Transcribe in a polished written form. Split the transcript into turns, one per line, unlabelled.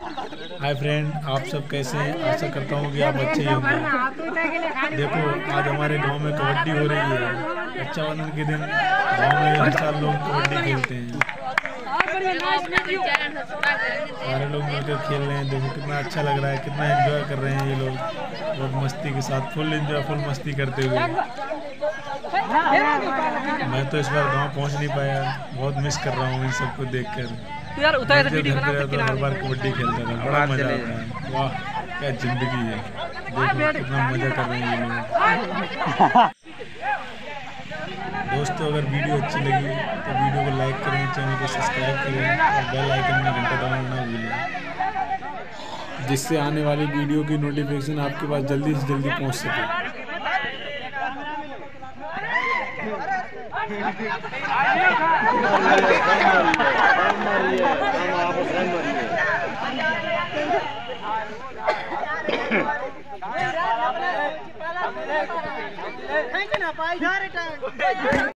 Hi friend, आप सब कैसे हैं? आशा करता हूँ कि आप अच्छे ही होंगे। देखो, आज हमारे गांव में कबड्डी हो रही है। रक्षाबंधन के दिन गांव में हर साल लोग कबड्डी खेलते हैं। सारे लोग मिलकर खेल रहे हैं। देखो कितना अच्छा लग रहा है, कितना एंजॉय कर रहे हैं ये लोग। बहुत मस्ती के साथ फुल एंजॉय, फुल मस्ती करते हुए। मैं तो इस बार गांव पहुंच नहीं पाया, बहुत मिस कर रहा हूं इन सबको देखकर।
यार उतार
घर पे तो हर बार कबड्डी खेलता था, बड़ा मजा आता है। वाह क्या जिंदगी है। देखो कितना मजा कर रहे हैं ये लोग। दोस्तों, अगर वीडियो अच्छी लगी तो वीडियो को लाइक करें, चैनल को सब्सक्राइब करें और बेल आइकन में घंटा दबाना ना भूलें, जिससे आने वाली वीडियो की नोटिफिकेशन आपके पास जल्दी से जल्दी पहुंच सके।